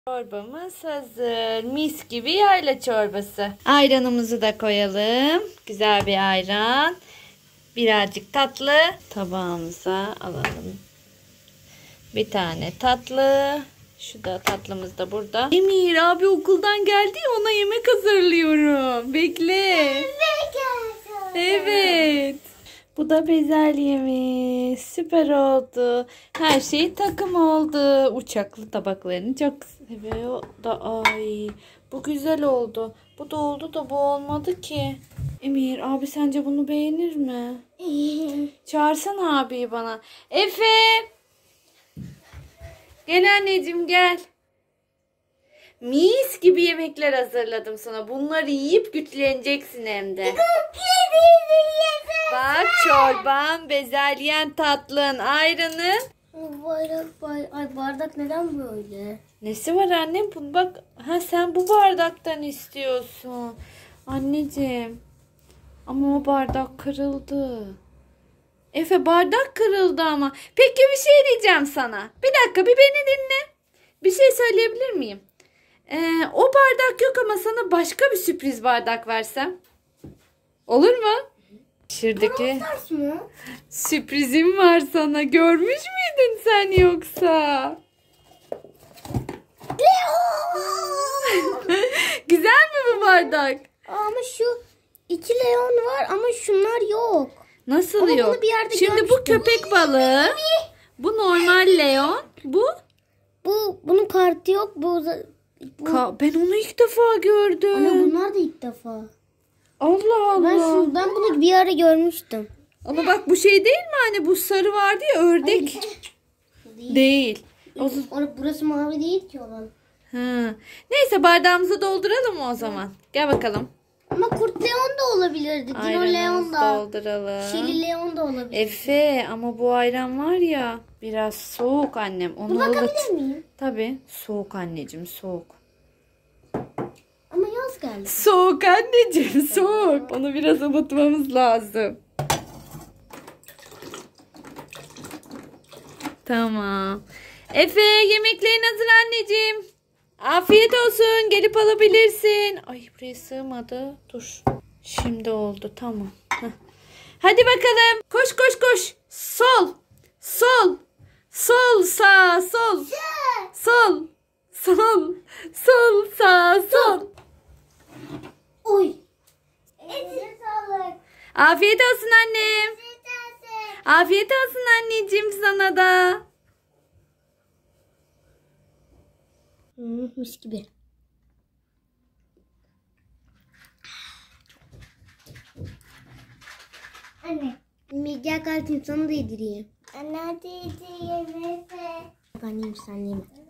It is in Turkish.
Çorbamız hazır. Mis gibi yayla çorbası. Ayranımızı da koyalım. Güzel bir ayran. Birazcık tatlı. Tabağımıza alalım. Bir tane tatlı. Şu da tatlımız da burada. Emir abi okuldan geldi ya, ona yemek hazırlıyorum. Bekle. Evet. Bu da bezelyemiz. Süper oldu. Her şey takım oldu. Uçaklı tabaklarını çok seviyor da. Ay, bu güzel oldu. Bu da oldu da bu olmadı ki. Emir abi sence bunu beğenir mi? Çağırsana abiyi bana. Efe. Gel anneciğim gel. Mis gibi yemekler hazırladım sana. Bunları yiyip güçleneceksin hem de. Bak çorban, bezelyen tatlın, ayranın. Bardak neden böyle? Nesi var annem? Bak, sen bu bardaktan istiyorsun. Anneciğim. Ama o bardak kırıldı. Efe bardak kırıldı ama. Peki bir şey diyeceğim sana. Bir dakika bir beni dinle. Bir şey söyleyebilir miyim? O bardak yok ama sana başka bir sürpriz bardak versem. Olur mu? Şuradaki sürprizim var sana. Görmüş müydün sen yoksa? Güzel mi bu bardak? Ama şu 2 leon var ama şunlar yok. Nasıl ama yok? Bunu bir yerde şimdi görmüştüm. Bu köpek balığı. Bu normal leon. Bunun kartı yok. Ben onu ilk defa gördüm. Ama bunlar da ilk defa. Allah Allah. Ben bunu bir ara görmüştüm. Ama bak bu şey değil mi, hani bu sarı vardı ya, ördek. Değil. Burası mavi değil ki olan. Neyse bardağımızı dolduralım mı o zaman? Gel bakalım. Ama kurt leon da olabilirdi. Dino leon da. Dolduralım. Şili leon da olabilir. Efe ama bu ayran var ya biraz soğuk annem. Onu bakabilir miyim? Tabii. Soğuk anneciğim, soğuk. Ama yaz geldi. Soğuk anneciğim, soğuk. Onu biraz ılıtmamız lazım. Tamam. Efe yemeklerin hazır anneciğim. Afiyet olsun. Gelip alabilirsin. Ay buraya sığmadı. Dur. Şimdi oldu. Tamam. Hadi bakalım. Koş koş koş. Sol. Sol. Sol sağ sol. Sol. Sol. Sol sağ sol. Oy. Afiyet olsun annem. Afiyet olsun anneciğim sana da. Mis gibi. Anne. Gel kalkayım sana da yedireyim. Anne hadi yedireyim. Ben yiyeyim sen yeme.